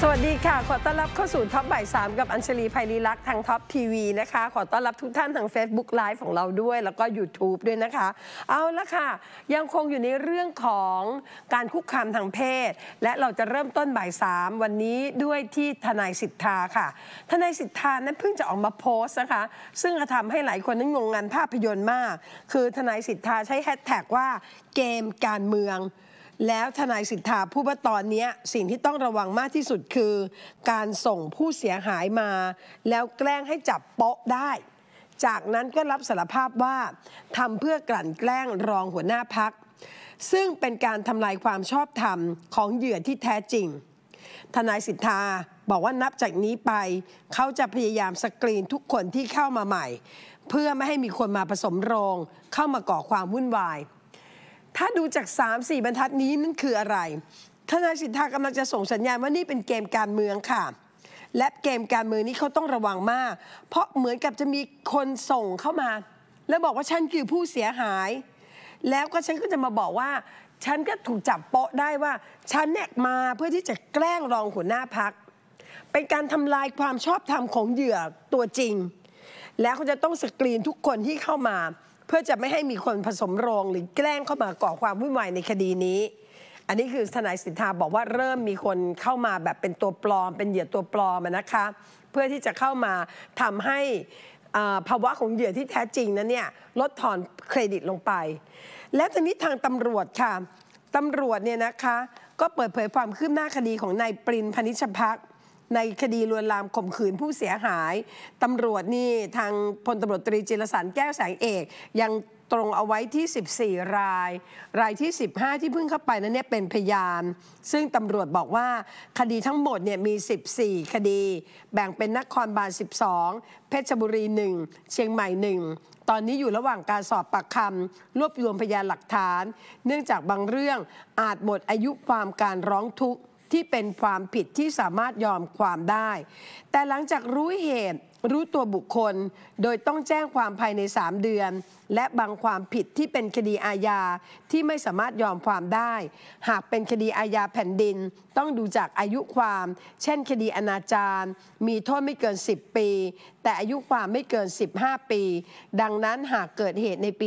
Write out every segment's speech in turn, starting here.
สวัสดีค่ะขอต้อนรับเข้าสู่ท็อปบ่าย3กับอัญชลีไพลีลักษณ์ทางท็อปทีวีนะคะขอต้อนรับทุกท่านทาง Facebook Live ของเราด้วยแล้วก็ YouTube ด้วยนะคะเอาละค่ะยังคงอยู่ในเรื่องของการคุกคามทางเพศและเราจะเริ่มต้นบ่าย3วันนี้ด้วยที่ทนายสิทธาค่ะทนายสิทธานั้นเพิ่งจะออกมาโพสต์นะคะซึ่งทำให้หลายคนนั้นงงงานภาพยนตร์มากคือทนายสิทธาใช้แฮชแท็กว่าเกมการเมืองแล้วทนายสิทธาพูดว่าตอนนี้สิ่งที่ต้องระวังมากที่สุดคือการส่งผู้เสียหายมาแล้วแกล้งให้จับโป๊ะได้จากนั้นก็รับสารภาพว่าทำเพื่อกลั่นแกล้งรองหัวหน้าพรรคซึ่งเป็นการทำลายความชอบธรรมของเหยื่อที่แท้จริงทนายสิทธาบอกว่านับจากนี้ไปเขาจะพยายามสกรีนทุกคนที่เข้ามาใหม่เพื่อไม่ให้มีคนมาผสมโรงเข้ามาก่อความวุ่นวายถ้าดูจาก 3-4 บรรทัดนี้นั่นคืออะไรทนายสิทธากำลังจะส่งสัญญาณว่านี่เป็นเกมการเมืองค่ะและเกมการเมืองนี้เขาต้องระวังมากเพราะเหมือนกับจะมีคนส่งเข้ามาแล้วบอกว่าฉันคือผู้เสียหายแล้วก็ฉันก็จะมาบอกว่าฉันก็ถูกจับโป๊ะได้ว่าฉันเนี่ยมาเพื่อที่จะแกล้งรองหัวหน้าพรรคเป็นการทำลายความชอบธรรมของเหยื่อตัวจริงแล้วเขาจะต้องสกรีนทุกคนที่เข้ามาเพื่อจะไม่ให้มีคนผสมโรงหรือแกล้งเข้ามาก่อความวุ่นวายในคดีนี้อันนี้คือทนายสิทธาบอกว่าเริ่มมีคนเข้ามาแบบเป็นตัวปลอมเป็นเหยื่อตัวปลอมนะคะเพื่อที่จะเข้ามาทำให้ภาวะของเหยื่อที่แท้จริงนั้นเนี่ยลดทอนเครดิตลงไปและทีนี้ทางตำรวจค่ะตำรวจเนี่ยนะคะก็เปิดเผยความคืบหน้าคดีของนายปริน พนิชภักดิ์ในคดีลวนลามข่มขืนผู้เสียหายตำรวจนี่ทางพลตำรวจตรีจิรสันต์แก้วแสงเอกยังตรงเอาไว้ที่14รายที่15ที่เพิ่งเข้าไปนั้นเนี่ยเป็นพยานซึ่งตำรวจบอกว่าคดีทั้งหมดเนี่ยมี14คดีแบ่งเป็นนครบาล12เพชรบุรี1เชียงใหม่1ตอนนี้อยู่ระหว่างการสอบปากคำรวบรวมพยานหลักฐานเนื่องจากบางเรื่องอาจหมดอายุความการร้องทุกข์ที่เป็นความผิดที่สามารถยอมความได้แต่หลังจากรู้เหตุรู้ตัวบุคคลโดยต้องแจ้งความภายใน3 เดือนและบางความผิดที่เป็นคดีอาญาที่ไม่สามารถยอมความได้หากเป็นคดีอาญาแผ่นดินต้องดูจากอายุความเช่นคดีอนาจารมีโทษไม่เกิน10 ปีแต่อายุความไม่เกิน15 ปีดังนั้นหากเกิดเหตุในปี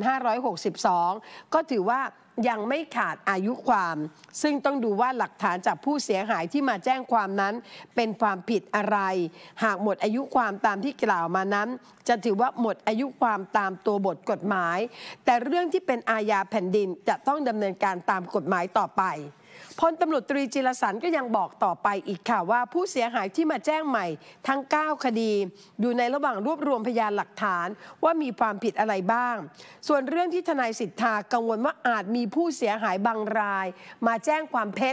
2562 ก็ถือว่ายังไม่ขาดอายุความซึ่งต้องดูว่าหลักฐานจากผู้เสียหายที่มาแจ้งความนั้นเป็นความผิดอะไรหากหมดอายุความตามที่กล่าวมานั้นจะถือว่าหมดอายุความตามตัวบทกฎหมายแต่เรื่องที่เป็นอาญาแผ่นดินจะต้องดำเนินการตามกฎหมายต่อไปพลตำรวจตรีจิรสันต์ก็ยังบอกต่อไปอีกค่ะว่าผู้เสียหายที่มาแจ้งใหม่ทั้ง9คดีอยู่ในระหว่างรวบรวมพยานหลักฐานว่ามีความผิดอะไรบ้างส่วนเรื่องที่ทนายสิทธากังวลว่าอาจมีผู้เสียหายบางรายมาแจ้งความเท็จ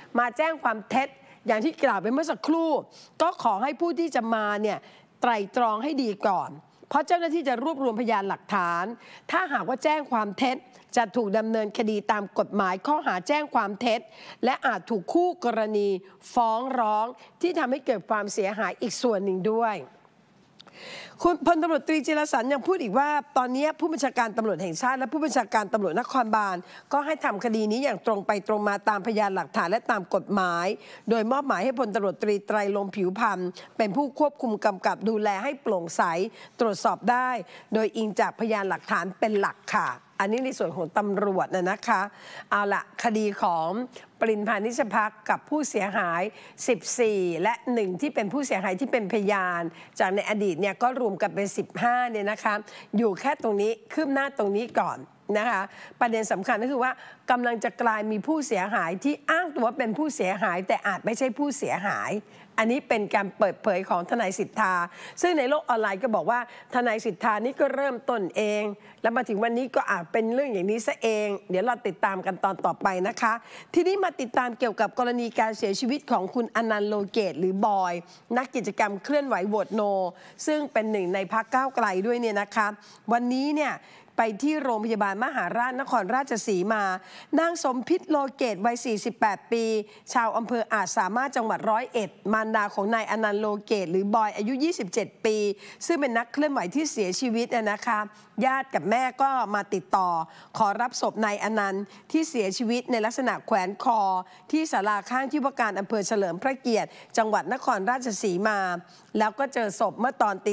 อย่างที่กล่าวไปเมื่อสักครู่ก็ขอให้ผู้ที่จะมาเนี่ยไตร่ตรองให้ดีก่อนเพราะเจ้าหน้าที่จะรวบรวมพยานหลักฐานถ้าหากว่าแจ้งความเท็จจะถูกดำเนินคดีตามกฎหมายข้อหาแจ้งความเท็จและอาจถูกคู่กรณีฟ้องร้องที่ทำให้เกิดความเสียหายอีกส่วนหนึ่งด้วยคุณพลตำรวจตรีจิรสันต์ยังพูดอีกว่าตอนนี้ผู้บัญชาการตำรวจแห่งชาติและผู้บัญชาการตำรวจนครบาลก็ให้ทำคดีนี้อย่างตรงไปตรงมาตามพยานหลักฐานและตามกฎหมายโดยมอบหมายให้พลตำรวจตรีไตรลงค์ผิวพรรณเป็นผู้ควบคุมกำกับดูแลให้โปร่งใสตรวจสอบได้โดยอิงจากพยานหลักฐานเป็นหลักค่ะอันนี้ในส่วนของตำรวจนะคะเอาละคดีของปริน พานิชภักดิ์กับผู้เสียหาย14และ1ที่เป็นผู้เสียหายที่เป็นพยานจากในอดีตเนี่ยก็รวมกันเป็น15เนี่ยนะคะอยู่แค่ตรงนี้คืบหน้าตรงนี้ก่อนนะคะประเด็นสำคัญก็คือว่ากำลังจะกลายมีผู้เสียหายที่อ้างตัวเป็นผู้เสียหายแต่อาจไม่ใช่ผู้เสียหายอันนี้เป็นการเปิดเผยของทนายสิทธาซึ่งในโลกออนไลน์ก็บอกว่าทนายสิทธานี่ก็เริ่มต้นเองแล้วมาถึงวันนี้ก็อาจเป็นเรื่องอย่างนี้ซะเองเดี๋ยวเราติดตามกันตอนต่อไปนะคะทีนี้มาติดตามเกี่ยวกับกรณีการเสียชีวิตของคุณอนันต์ โลเกตหรือบอยนักกิจกรรมเคลื่อนไหวโหวตโนซึ่งเป็นหนึ่งในพรรคก้าวไกลด้วยเนี่ยนะคะวันนี้เนี่ยไปที่โรงพยาบาลมหาราชนครราชสีมานางสมพิษโลเกตวัย 48 ปี ชาวอำเภออาจสามารถจังหวัด101 มารดาของนายอนันต์โลเกตหรือบอยอายุ 27 ปี ซึ่งเป็นนักเคลื่อนไหวที่เสียชีวิตนะคะญาติกับแม่ก็มาติดต่อขอรับศพนายอนันต์ที่เสียชีวิตในลักษณะแขวนคอที่ศาลาข้างที่ว่าการอำเภอเฉลิมพระเกียรติจังหวัดนครราชสีมาแล้วก็เจอศพเมื่อตอนตี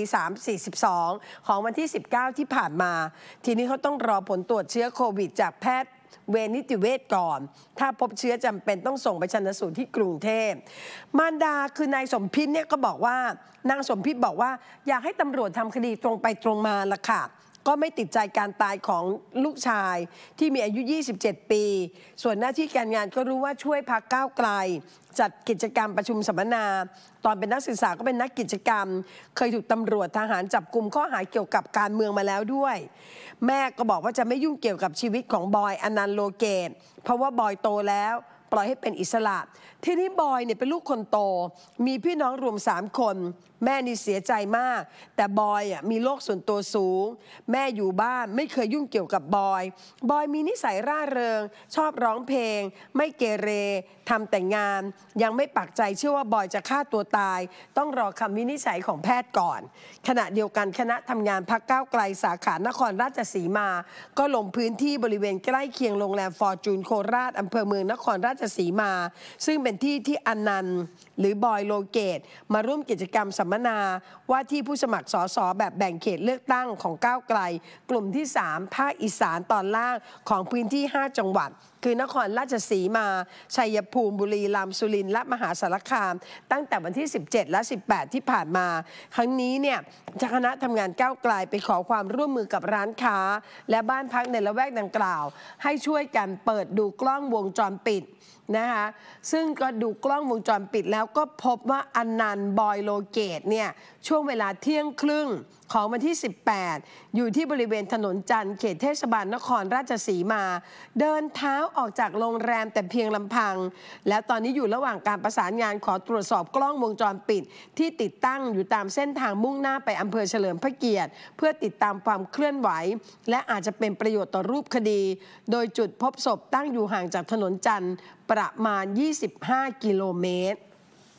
3:42 ของวันที่ 19 ที่ผ่านมาทีนี้เขาต้องรอผลตรวจเชื้อโควิดจากแพทย์เวรนิติเวชก่อนถ้าพบเชื้อจำเป็นต้องส่งไปชันสูตรที่กรุงเทพมารดาคือนายสมพิษเนี่ยก็บอกว่านางสมพิษบอกว่าอยากให้ตำรวจทำคดีตรงไปตรงมาละค่ะก็ไม่ติดใจการตายของลูกชายที่มีอายุ 27 ปี ส่วนหน้าที่การงานก็รู้ว่าช่วยพรรคก้าวไกลจัดกิจกรรมประชุมสัมมนาตอนเป็นนักศึกษาก็เป็นนักกิจกรรมเคยถูกตำรวจทหารจับกุมข้อหาเกี่ยวกับการเมืองมาแล้วด้วยแม่ก็บอกว่าจะไม่ยุ่งเกี่ยวกับชีวิตของบอยอนันต์โลเกตเพราะว่าบอยโตแล้วปล่อยให้เป็นอิสระทีนี้บอยเนี่ยเป็นลูกคนโตมีพี่น้องรวม3 คนแม่นี่เสียใจมากแต่บอยมีโรคส่วนตัวสูงแม่อยู่บ้านไม่เคยยุ่งเกี่ยวกับบอยมีนิสัยร่าเริงชอบร้องเพลงไม่เกเรทำแต่งงานยังไม่ปักใจเชื่อว่าบอยจะฆ่าตัวตายต้องรอคำวินิจฉัยของแพทย์ก่อนขณะเดียวกันคณะทำงานพรรคก้าวไกลสาขานครราชสีมาก็ลงพื้นที่บริเวณใกล้เคียงโรงแรมฟอร์จูนโคราชอำเภอเมืองนครราชสีมาซึ่งเป็นที่ที่อนันต์หรือบอยโลเกตมาร่วมกิจกรรมสัมมนาว่าที่ผู้สมัครสสแบบแบ่งเขตเลือกตั้งของก้าวไกลกลุ่มที่ 3 ภาคอีสานตอนล่างของพื้นที่ 5 จังหวัดคือนครราชสีมาชัยภูมิบุรีรัมย์สุรินทร์และมหาสารคามตั้งแต่วันที่ 17 และ 18 ที่ผ่านมาครั้งนี้เนี่ยคณะทำงานก้าวไกลไปขอความร่วมมือกับร้านค้าและบ้านพักในละแวกดังกล่าวให้ช่วยกันเปิดดูกล้องวงจรปิดนะคะซึ่งก็ดูกล้องวงจรปิดแล้วก็พบว่าอนันต์บอยโลเกตเนี่ยช่วงเวลาเที่ยงครึ่งของวันที่ 18 อยู่ที่บริเวณถนนจันทร์เขตเทศบาลนครราชสีมาเดินเท้าออกจากโรงแรมแต่เพียงลำพังและตอนนี้อยู่ระหว่างการประสานงานขอตรวจสอบกล้องวงจรปิดที่ติดตั้งอยู่ตามเส้นทางมุ่งหน้าไปอำเภอเฉลิมพระเกียรติเพื่อติดตามความเคลื่อนไหวและอาจจะเป็นประโยชน์ต่อรูปคดีโดยจุดพบศพตั้งอยู่ห่างจากถนนจันทร์ประมาณ 25 กิโลเมตร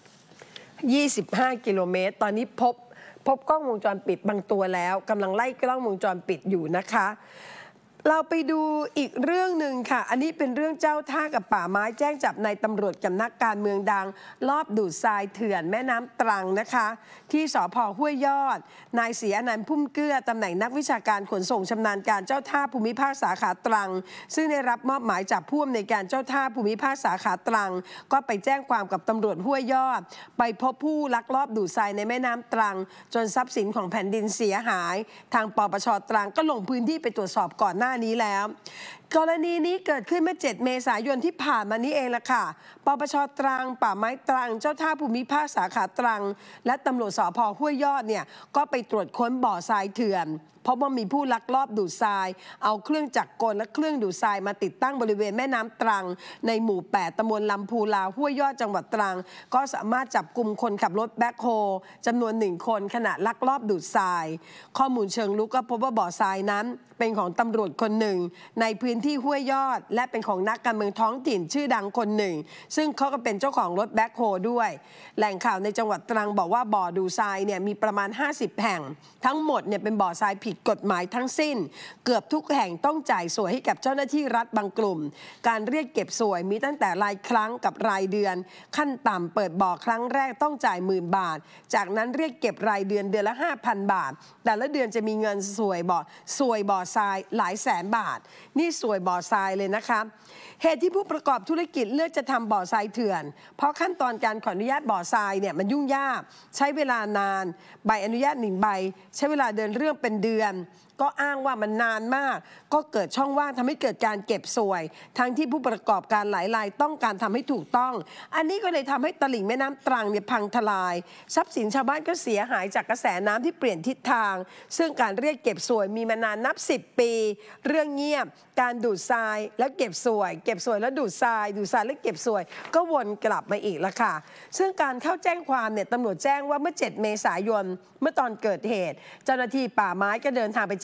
25 กิโลเมตรตอนนี้พบกล้องวงจรปิดบางตัวแล้วกำลังไล่กล้องวงจรปิดอยู่นะคะเราไปดูอีกเรื่องหนึ่งค่ะอันนี้เป็นเรื่องเจ้าท่ากับป่าไม้แจ้งจับนายตำรวจกับนักการเมืองดังลอบดูดทรายเถื่อนแม่น้ำตรังนะคะที่สภ.ห้วยยอดนายศรีอนันต์พุ่มเกลือตำแหน่งนักวิชาการขนส่งชำนาญการเจ้าท่าภูมิภาคสาขาตรังซึ่งได้รับมอบหมายจากผู้อำนวยการเจ้าท่าภูมิภาคสาขาตรังก็ไปแจ้งความกับตำรวจห้วยยอดไปพบผู้ลักลอบดูดทรายในแม่น้ำตรังจนทรัพย์สินของแผ่นดินเสียหายทางปปช.ตรังก็ลงพื้นที่ไปตรวจสอบก่อนหน้านี้แล้วกรณีนี้เกิดขึ้นเมื่อ 7 เมษายนที่ผ่านมานี้เองล่ะค่ะปปช.ตรังป่าไม้ตรังเจ้าท่าภูมิภาคสาขาตรังและตำรวจสภ.ห้วยยอดเนี่ยก็ไปตรวจค้นบ่อทรายเถื่อนพบว่ามีผู้ลักลอบดูดทรายเอาเครื่องจักรกลและเครื่องดูดทรายมาติดตั้งบริเวณแม่น้ำตรังในหมู่ 8 ตำบลลำพูลาห้วยยอดจังหวัดตรังก็สามารถจับกุมคนขับรถแบ็คโฮจำนวน1 คนขณะลักลอบดูดทรายข้อมูลเชิงลึกก็พบว่าบ่อทรายนั้นเป็นของตำรวจคนหนึ่งในพื้นที่ห้วยยอดและเป็นของนักการเมืองท้องถิ่นชื่อดังคนหนึ่งซึ่งเขาก็เป็นเจ้าของรถแบ็คโฮด้วยแหล่งข่าวในจังหวัดตรังบอกว่าบ่อดูดทรายเนี่ยมีประมาณ50 แห่งทั้งหมดเนี่ยเป็นบ่อทรายผิดกฎหมายทั้งสิ้นเกือบทุกแห่งต้องจ่ายสวยให้กับเจ้าหน้าที่รัฐบางกลุ่มการเรียกเก็บสวยมีตั้งแต่รายครั้งกับรายเดือนขั้นต่ำเปิดบ่อครั้งแรกต้องจ่าย10,000 บาทจากนั้นเรียกเก็บรายเดือนละ 5,000 บาทแต่ละเดือนจะมีเงินสวยบ่อทรายหลายแสนบาทนี่สวยบ่อทรายเลยนะคะเหตุที่ผู้ประกอบธุรกิจเลือกจะทำบ่อทรายเถื่อนเพราะขั้นตอนการขออนุญาตบ่อทรายเนี่ยมันยุ่งยากใช้เวลานานใบอนุญาต1 ใบใช้เวลาเดินเรื่องเป็นเดือนก็อ้างว่ามันนานมากก็เกิดช่องว่างทำให้เกิดการเก็บสวยทั้งที่ผู้ประกอบการหลายรายต้องการทำให้ถูกต้องอันนี้ก็เลยทำให้ตลิ่งแม่น้ำตรังเนี่ยพังทลายทรัพย์สินชาวบ้านก็เสียหายจากกระแสน้ำที่เปลี่ยนทิศทางซึ่งการเรียกเก็บสวยมีมานานนับ10 ปีเรื่องเงียบการดูดทรายแล้วเก็บสวยแล้วดูดทรายแล้วเก็บสวยก็วนกลับมาอีกละค่ะซึ่งการเข้าแจ้งความเนี่ยตำรวจแจ้งว่าเมื่อ 7 เมษายนเมื่อตอนเกิดเหตุเจ้าหน้าที่ป่าไม้ก็เดินทางไปแจ้ง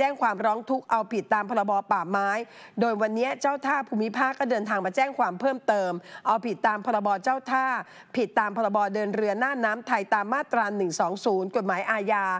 จ้งความร้องทุกข์เอาผิดตามพรบป่าไม้โดยวันนี้เจ้าท่าภูมิภาคก็เดินทางมาแจ้งความเพิ่มเติมเอาผิดตามพรบเจ้าท่าผิดตามพรบเดินเรือหน้าน้ำไทยตามมาตรา120กฎหมายอาญา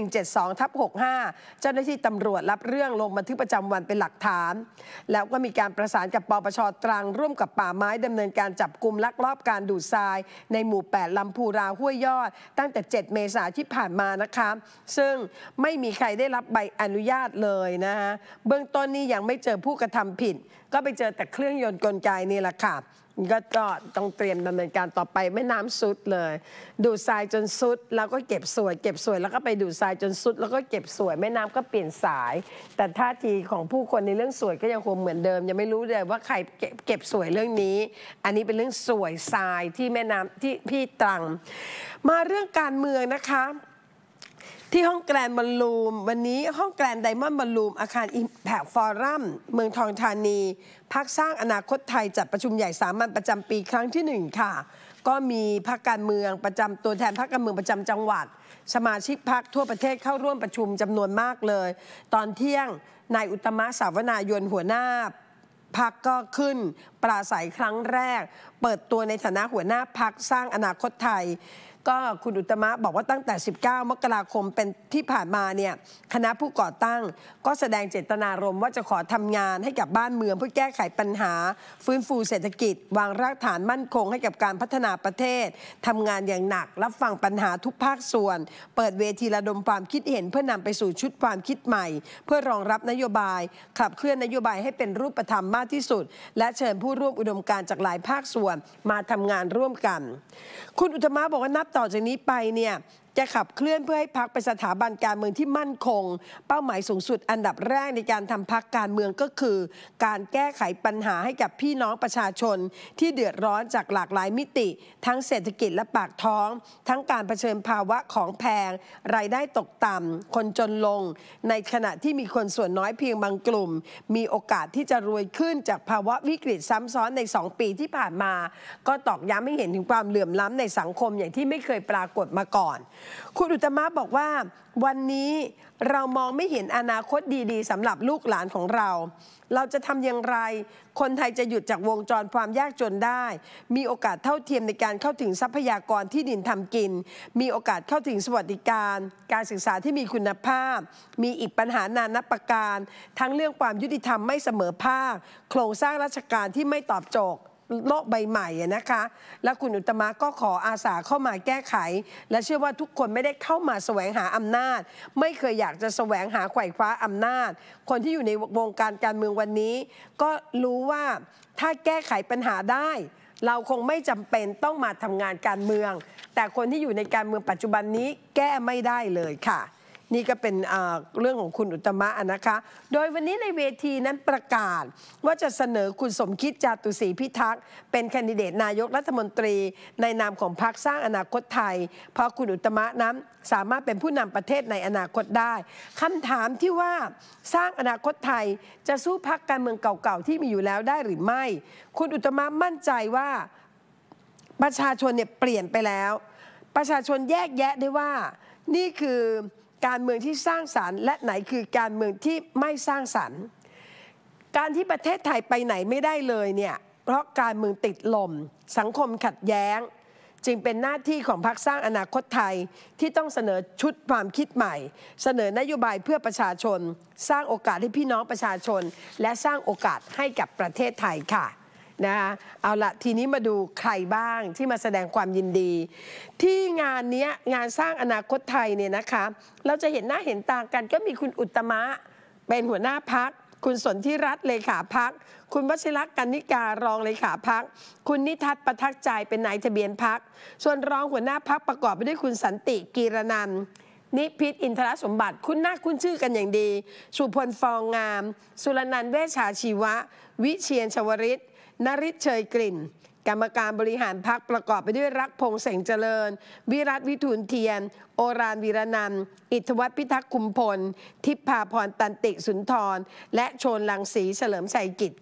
172/65เจ้าหน้าที่ตำรวจรับเรื่องลงบันทึกประจำวันเป็นหลักฐานแล้วก็มีการประสานกับปปช.ตรังร่วมกับป่าไม้ดำเนินการจับกุมลักลอบการดูดทรายในหมู่ 8 ลำพูราห้วยยอดตั้งแต่ 7 เมษายนที่ผ่านมานะคะซึ่งไม่มีใครได้รับใบอนุญาตเลยนะคะเบื้องต้นนี่ยังไม่เจอผู้กระทำผิดก็ไปเจอแต่เครื่องยนต์กลไกนี่แหละค่ะก็ต้องเตรียมดำเนินการต่อไปแม่น้ำซุดเลยดูดทรายจนซุดแล้วก็เก็บสวยแล้วก็ไปดูดทรายจนซุดแล้วก็เก็บสวยแม่น้ำก็เปลี่ยนสายแต่ท่าทีของผู้คนในเรื่องสวยก็ยังคงเหมือนเดิมยังไม่รู้เลยว่าใครเก็บสวยเรื่องนี้อันนี้เป็นเรื่องสวยทรายที่แม่น้ำที่พี่ตรังมาเรื่องการเมืองนะคะที่ห้องแกรนด์บอลลูมวันนี้ห้องแกรนด์ไดมอนด์บอลลูมอาคารอิมแพคฟอรัมเมืองทองธานีพรรคสร้างอนาคตไทยจัดประชุมใหญ่สามัญประจำปีครั้งที่1ค่ะก็มีพรรคการเมืองประจำตัวแทนพรรคการเมืองประจำจังหวัดสมาชิกพรรคทั่วประเทศเข้าร่วมประชุมจำนวนมากเลยตอนเที่ยงนายอุตตมะ สาวนายนหัวหน้าพรรคก็ขึ้นปราศัยครั้งแรกเปิดตัวในฐานะหัวหน้าพรรคสร้างอนาคตไทยก็คุณอุตตมะบอกว่าตั้งแต่19 มกราคมเป็นที่ผ่านมาเนี่ยคณะผู้ก่อตั้งก็แสดงเจตนารมณ์ว่าจะขอทำงานให้กับบ้านเมืองเพื่อแก้ไขปัญหาฟื้นฟูเศรษฐกิจวางรากฐานมั่นคงให้กับการพัฒนาประเทศทำงานอย่างหนักรับฟังปัญหาทุกภาคส่วนเปิดเวทีระดมความคิดเห็นเพื่อนำไปสู่ชุดความคิดใหม่เพื่อรองรับนโยบายขับเคลื่อนนโยบายให้เป็นรูปธรรมมากที่สุดและเชิญผู้ร่วมอุดมการณ์จากหลายภาคส่วนมาทำงานร่วมกันคุณอุตตมะบอกว่านับต่อจากนี้ไปเนี่ยจะขับเคลื่อนเพื่อให้พรรคเป็นสถาบันการเมืองที่มั่นคงเป้าหมายสูงสุดอันดับแรกในการทำพรรคการเมืองก็คือการแก้ไขปัญหาให้กับพี่น้องประชาชนที่เดือดร้อนจากหลากหลายมิติทั้งเศรษฐกิจและปากท้องทั้งการเผชิญภาวะของแพงรายได้ตกต่ำคนจนลงในขณะที่มีคนส่วนน้อยเพียงบางกลุ่มมีโอกาสที่จะรวยขึ้นจากภาวะวิกฤตซ้ำซ้อนใน2 ปีที่ผ่านมาก็ตอกย้ำให้เห็นถึงความเหลื่อมล้ำในสังคมอย่างที่ไม่เคยปรากฏมาก่อนคุณอุตตมะบอกว่าวันนี้เรามองไม่เห็นอนาคตดีๆสำหรับลูกหลานของเราเราจะทำอย่างไรคนไทยจะหยุดจากวงจรความยากจนได้มีโอกาสเท่าเทียมในการเข้าถึงทรัพยากรที่ดินทำกินมีโอกาสเข้าถึงสวัสดิการการศึกษาที่มีคุณภาพมีอีกปัญหานานับประการทั้งเรื่องความยุติธรรมไม่เสมอภาคโครงสร้างราชการที่ไม่ตอบโจทย์โลกใบใหม่นะคะและคุณอุตตมะก็ขออาสาเข้ามาแก้ไขและเชื่อว่าทุกคนไม่ได้เข้ามาแสวงหาอำนาจไม่เคยอยากจะแสวงหาไขว่คว้าอำนาจคนที่อยู่ในวงการการเมืองวันนี้ก็รู้ว่าถ้าแก้ไขปัญหาได้เราคงไม่จำเป็นต้องมาทำงานการเมืองแต่คนที่อยู่ในการเมืองปัจจุบันนี้แก้ไม่ได้เลยค่ะนี่ก็เป็นเรื่องของคุณอุตตมะนะคะโดยวันนี้ในเวทีนั้นประกาศว่าจะเสนอคุณสมคิด จาตุศรีพิทักษ์เป็นแคนดิเดตนายกรัฐมนตรีในนามของพรรคสร้างอนาคตไทยเพราะคุณอุตตมะนั้นสามารถเป็นผู้นำประเทศในอนาคตได้คำถามที่ว่าสร้างอนาคตไทยจะสู้พรรคการเมืองเก่าๆที่มีอยู่แล้วได้หรือไม่คุณอุตตมะมั่นใจว่าประชาชนเนี่ยเปลี่ยนไปแล้วประชาชนแยกแยะได้ว่านี่คือการเมืองที่สร้างสรรค์และไหนคือการเมืองที่ไม่สร้างสรรค์การที่ประเทศไทยไปไหนไม่ได้เลยเนี่ยเพราะการเมืองติดลมสังคมขัดแย้งจึงเป็นหน้าที่ของพรรคสร้างอนาคตไทยที่ต้องเสนอชุดความคิดใหม่เสนอนโยบายเพื่อประชาชนสร้างโอกาสให้พี่น้องประชาชนและสร้างโอกาสให้กับประเทศไทยค่ะนะคะเอาละทีนี้มาดูใครบ้างที่มาแสดงความยินดีที่งานนี้งานสร้างอนาคตไทยเนี่ยนะคะเราจะเห็นหน้าเห็นตากันก็มีคุณอุตตมะเป็นหัวหน้าพรรคคุณสนธิรัตน์เลขาพรรคคุณวชิรกนิการองเลขาพรรคคุณนิทัศน์ประทักษ์ใจเป็นนายทะเบียนพรรคส่วนรองหัวหน้าพรรคประกอบไปด้วยคุณสันติกีรนันท์นิพิษอินทรสมบัติคุณหน้าคุณชื่อกันอย่างดีสุพลฟองงามสุรนันท์เวชชาชีวะวิเชียรชวริตนฤทธิ์เชยกลิ่นกรรมการบริหารพรรคประกอบไปด้วยรักพงษ์เสงเจริญวิรัตวิทูลเทียนโอรานวีรนันท์อิทธวัฒน์พิทักษ์คุมพลทิพพาพรตันติสุนทรและโชนลังสีเฉลิมชัยกิจค่ะ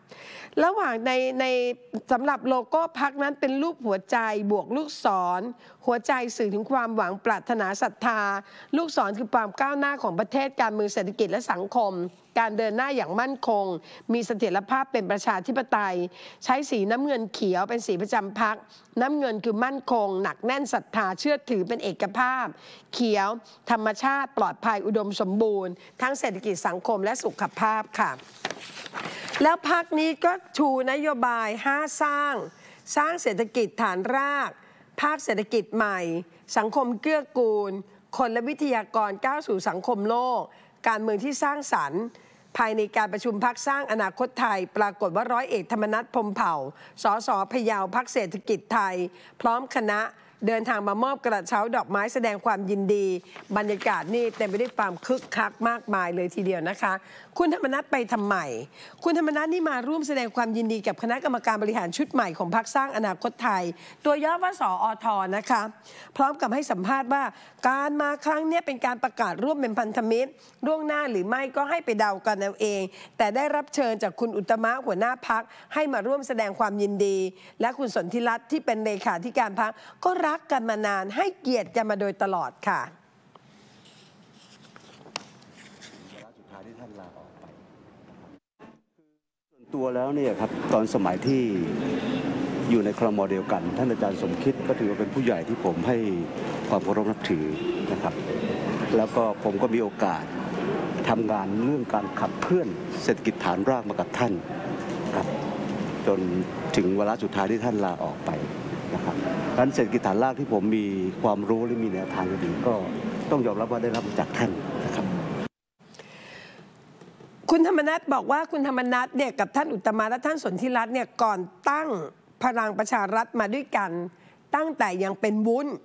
ระหว่างในสำหรับโลโก้พรรคนั้นเป็นรูปหัวใจบวกลูกศรหัวใจสื่อถึงความหวังปรารถนาศรัทธาลูกศรคือความก้าวหน้าของประเทศการเมืองเศรษฐกิจและสังคมการเดินหน้าอย่างมั่นคงมีเสถียรภาพเป็นประชาธิปไตยใช้สีน้ำเงินเขียวเป็นสีประจำพรรคน้ำเงินคือมั่นคงหนักแน่นศรัทธาเชื่อถือเป็นเอกภาพเขียวธรรมชาติปลอดภัยอุดมสมบูรณ์ทั้งเศรษฐกิจสังคมและสุขภาพค่ะแล้วพรรคนี้ก็ชูนโยบาย5สร้างเศรษฐกิจฐานรากภาคเศรษฐกิจใหม่สังคมเกื้อกูลคนและวิทยากรก้าวสู่สังคมโลกการเมืองที่สร้างสรรค์ภายในการประชุมพรรคสร้างอนาคตไทยปรากฏว่าร้อยเอกธรรมนัส พรหมเผ่าสสพะเยาพรรคเศรษฐกิจไทยพร้อมคณะเดินทางมามอบกระเช้าดอกไม้แสดงความยินดีบรรยากาศนี่เต็มไปด้วยความคึกคักมากมายเลยทีเดียวนะคะคุณธรรมนัสไปทำไมคุณธรรมนัสนี่มาร่วมแสดงความยินดีกับคณะกรรมการบริหารชุดใหม่ของพรรคสร้างอนาคตไทยตัวย่อว่าสอท.นะคะพร้อมกับให้สัมภาษณ์ว่าการมาครั้งนี้เป็นการประกาศร่วมเป็นพันธมิตรล่วงหน้าหรือไม่ก็ให้ไปเดากันเอาเองแต่ได้รับเชิญจากคุณอุตตมะหัวหน้าพรรคให้มาร่วมแสดงความยินดีและคุณสนธิรัตน์ที่เป็นเลขาธิการพรรคก็รักกันมานานให้เกียรติกันมาโดยตลอดค่ะสุดท้ายที่ท่านลาออกไปส่วนตัวแล้วเนี่ยครับตอนสมัยที่อยู่ในครม.เดียวกันท่านอาจารย์สมคิดก็ถือว่าเป็นผู้ใหญ่ที่ผมให้ความเคารพนับถือนะครับแล้วก็ผมก็มีโอกาสทำงานเรื่องการขับเคลื่อนเศรษฐกิจฐานรากมากับท่านครับจนถึงวาระสุดท้ายที่ท่านลาออกไปนะครับดังนั้นเศรษฐกิจฐานรากที่ผมมีความรู้และมีแนวทางดีก็ต้องยอมรับว่าได้รับมาจากท่านนะครับคุณธรรมนัสบอกว่าคุณธรรมนัสเนี่ยกับท่านอุตตมะและท่านสนธิรัตน์เนี่ยก่อนตั้งพลังประชารัฐมาด้วยกันตั้งแต่ยังเป็นวุ้น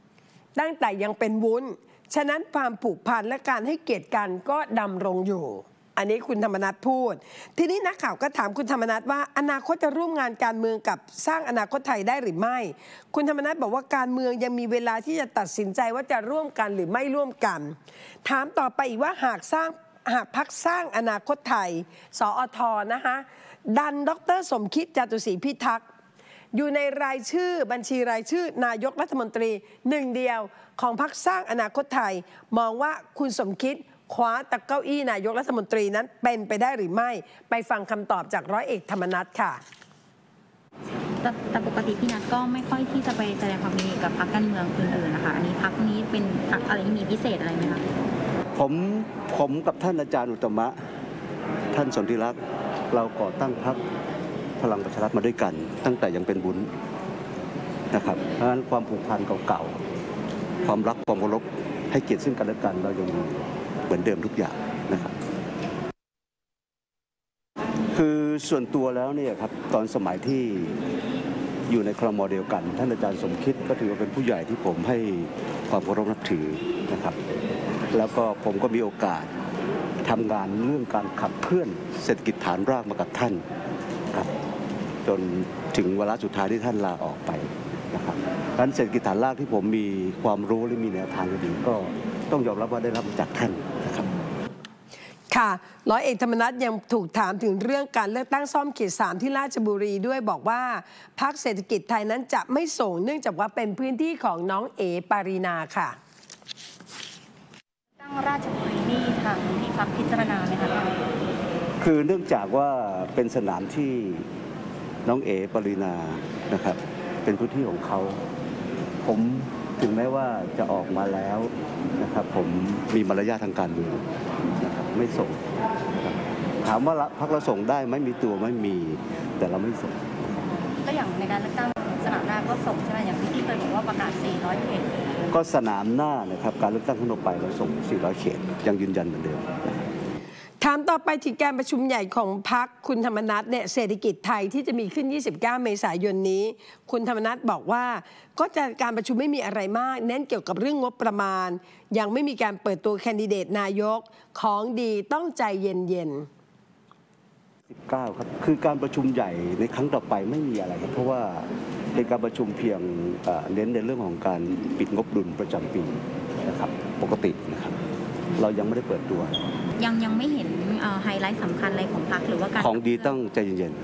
ฉะนั้นความผูกพันและการให้เกียรติกันก็ดำรงอยู่อันนี้คุณธรรมนัสพูดทีนี้นักข่าวก็ถามคุณธรรมนัสว่าอนาคตจะร่วมงานการเมืองกับสร้างอนาคตไทยได้หรือไม่คุณธรรมนัสบอกว่าการเมืองยังมีเวลาที่จะตัดสินใจว่าจะร่วมกันหรือไม่ร่วมกันถามต่อไปอีกว่าหากพรรคสร้างอนาคตไทยสอท.นะคะดันดร.สมคิดจตุศรีพิทักษ์อยู่ในรายชื่อบัญชีรายชื่อนายกรัฐมนตรีหนึ่งเดียวของพรรคสร้างอนาคตไทยมองว่าคุณสมคิดคว้าตะเก้าอี้นายกรัฐมนตรีนั้นเป็นไปได้หรือไม่ไปฟังคำตอบจากร้อยเอกธรรมนัสค่ะแต่ปกติพี่นัทก็ไม่ค่อยที่จะไปแสดงความยินดีกับพรรคการเมืองอื่นๆนะคะอันนี้พรรคนี้เป็นพรรคอะไรที่มีพิเศษอะไรไหมคะผมกับท่านอาจารย์อุตตมะท่านสนธิรัตน์เราก่อตั้งพรรคพลังประชารัฐมาด้วยกันตั้งแต่ยังเป็นวุ้นนะครับเพราะฉะนั้นความผูกพันเก่าๆความรักความเคารพให้เกียรติซึ่งกันและกันเรายังเหมือนเดิมทุกอย่างนะครับคือส่วนตัวแล้วเนี่ยครับตอนสมัยที่อยู่ในครม.เดียวกันท่านอาจารย์สมคิดก็ถือว่าเป็นผู้ใหญ่ที่ผมให้ความเคารพนับถือนะครับแล้วก็ผมก็มีโอกาสทำงานเรื่องการขับเคลื่อนเศรษฐกิจฐานรากมากับท่านครับจนถึงวาระสุดท้ายที่ท่านลาออกไปนะครับดังนั้นเศรษฐกิจฐานรากที่ผมมีความรู้และมีแนวทางดีก็ต้องยอมรับว่าได้รับมาจากท่านนะครับค่ะร้อยเอกธรรมนัสยังถูกถามถึงเรื่องการเลือกตั้งซ่อมเขต 3ที่ราชบุรีด้วยบอกว่าพรรคเศรษฐกิจไทยนั้นจะไม่ส่งเนื่องจากว่าเป็นพื้นที่ของน้องเอ๋ปารีนาค่ะตั้งราชบุรีนี่ทางที่พรรคพิจารณาไหมคะคือเนื่องจากว่าเป็นสนามที่น้องเอ๋ปารีนานะครับเป็นพื้นที่ของเขาผมถึงแม้ว่าจะออกมาแล้วนะครับผมมีมารยาททางการเมืองนะครับไม่ส่งนะครับถามว่าพรรคเราส่งได้ไหมมีตัวไม่มีแต่เราไม่ส่งก็อย่างในการเลือกตั้งสนามหน้าก็ส่งใช่ไหมอย่างที่เคยบอกว่าประกาศ400เขตก็สนามหน้านะครับการเลือกตั้งทั่วไปเราส่ง400เขตยังยืนยันเหมือนเดิมถามต่อไปถึงการประชุมใหญ่ของพรรคคุณธรรมนัสเนี่ยเศรษฐกิจไทยที่จะมีขึ้น29เมษายนนี้คุณธรรมนัสบอกว่าก็จะการประชุมไม่มีอะไรมากเน้นเกี่ยวกับเรื่องงบประมาณยังไม่มีการเปิดตัวแคนดิเดตนายกของดีต้องใจเย็น 19ครับคือการประชุมใหญ่ในครั้งต่อไปไม่มีอะไรครับเพราะว่าเป็นการประชุมเพียงเน้นในเรื่องของการปิดงบดุลประจำปีนะครับปกตินะครับเรายังไม่ได้เปิดตัวยังไม่เห็นไฮไลท์สำคัญอะไรของพรรคหรือว่าการของดีต้องใจเย็น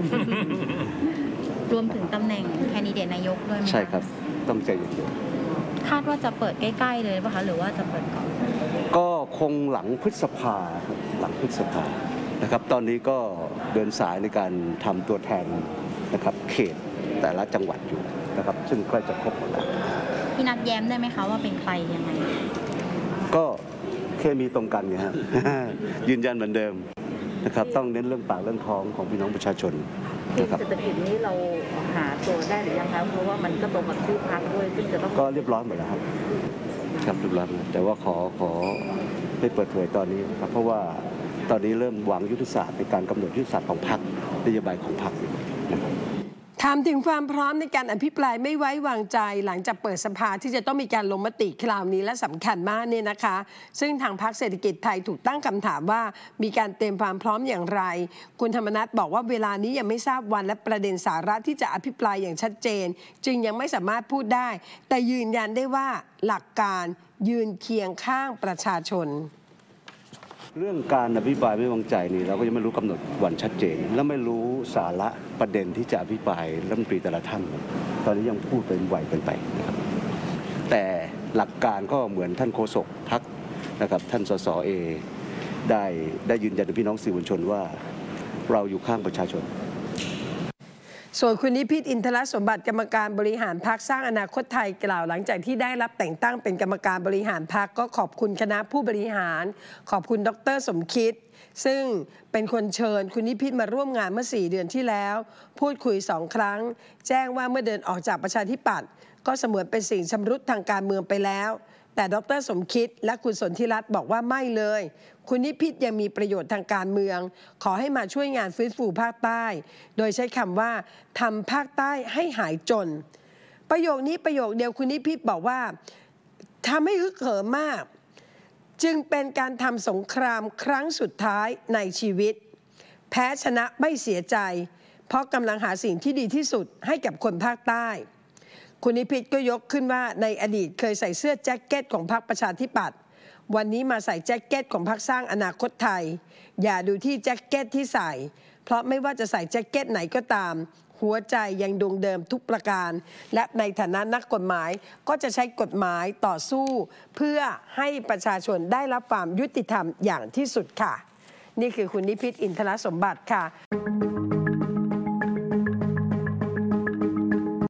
รวมถึงตำแหน่งแคนดิเดตนายกด้วยไหมใช่ครับต้องใจเย็นคาดว่าจะเปิดใกล้ๆเลยป่ะคะหรือว่าจะเปิดก่อนก็คงหลังพฤษภาครับหลังพฤษภานะครับตอนนี้ก็เดินสายในการทำตัวแทนนะครับเขตแต่ละจังหวัดอยู่นะครับซึ่งใกล้จะครบหมดแล้วพี่นัดแย้มได้ไหมคะว่าเป็นใครยังไงก็เคมีตรงกันไงฮะ ยืนยันเหมือนเดิมนะครับต้องเน้นเรื่องปากเรื่องท้องของพี่น้องประชาชนเศรษฐกิจนี้เราหาตัวได้หรือยังครับเพราะว่ามันก็ตรงกับชื่อพรรคด้วยซึ่งจะต้องก็เรียบร้อยหมดแล้วครับเรียบร้อยแต่ว่าขอไม่เปิดเผยตอนนี้ครับเพราะว่าตอนนี้เริ่มวางยุทธศาสตร์ในการกำหนดยุทธศาสตร์ของพรรคนโยบายของพรรคนะครับถามถึงความพร้อมในการอภิปรายไม่ไว้วางใจหลังจากเปิดสภาที่จะต้องมีการลงมติคราวนี้และสำคัญมากเนี่ยนะคะซึ่งทางพรรคเศรษฐกิจไทยถูกตั้งคำถามว่ามีการเตรียมความพร้อมอย่างไรคุณธรรมนัสบอกว่าเวลานี้ยังไม่ทราบวันและประเด็นสาระที่จะอภิปรายอย่างชัดเจนจึงยังไม่สามารถพูดได้แต่ยืนยันได้ว่าหลักการยืนเคียงข้างประชาชนเรื่องการอภิปรายไม่วางใจนี่เราก็ยังไม่รู้กำหนดวันชัดเจนและไม่รู้สาระประเด็นที่จะอภิปรายรัฐมนตรีแต่ละท่านตอนนี้ยังพูดเป็นไหวเป็นไปนะครับแต่หลักการก็เหมือนท่านโฆษกพรรคนะครับท่านสสเอได้ยืนยันกับพี่น้องสื่อมวลชนว่าเราอยู่ข้างประชาชนส่วนคุณนิพิษอินทรสมบัติกรรมการบริหารพรรคสร้างอนาคตไทยกล่าวหลังจากที่ได้รับแต่งตั้งเป็นกรรมการบริหารพรรคก็ขอบคุณคณะผู้บริหารขอบคุณดร.สมคิดซึ่งเป็นคนเชิญคุณนิพิษมาร่วมงานเมื่อ4 เดือนที่แล้วพูดคุย2 ครั้งแจ้งว่าเมื่อเดินออกจากประชาธิปัตย์ก็เสมือนเป็นสิ่งชำรุดทางการเมืองไปแล้วแต่ดร.สมคิดและคุณสนธิรัตน์บอกว่าไม่เลยคุณนิพิษยังมีประโยชน์ทางการเมืองขอให้มาช่วยงานฟื้นฟูภาคใต้โดยใช้คำว่าทำภาคใต้ให้หายจนประโยคนี้ประโยคเดียวคุณนิพิษบอกว่าทำให้ฮึกเหิมมากจึงเป็นการทำสงครามครั้งสุดท้ายในชีวิตแพ้ชนะไม่เสียใจเพราะกำลังหาสิ่งที่ดีที่สุดให้กับคนภาคใต้คุณนิพิษก็ยกขึ้นว่าในอดีตเคยใส่เสื้อแจ็คเก็ตของพรรคประชาธิปัตย์วันนี้มาใส่แจ็คเก็ตของพรรคสร้างอนาคตไทยอย่าดูที่แจ็คเก็ตที่ใส่เพราะไม่ว่าจะใส่แจ็คเก็ตไหนก็ตามหัวใจยังดวงเดิมทุกประการและในฐานะนักกฎหมายก็จะใช้กฎหมายต่อสู้เพื่อให้ประชาชนได้รับความยุติธรรมอย่างที่สุดค่ะนี่คือคุณนิพิษอินทรสมบัติค่ะ